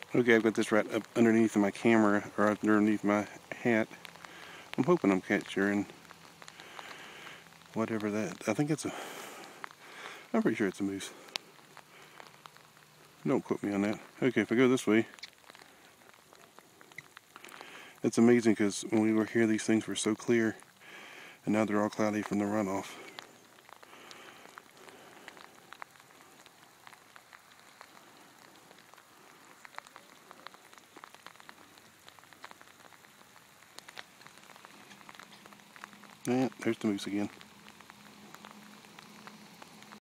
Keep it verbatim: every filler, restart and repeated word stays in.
Okay, I've got this right up underneath my camera, or underneath my hat. I'm hoping I'm capturing whatever that, I think it's a, I'm pretty sure it's a moose. Don't quote me on that. Okay, if I go this way, it's amazing because when we were here these things were so clear, and now they're all cloudy from the runoff. Yeah, there's the moose again.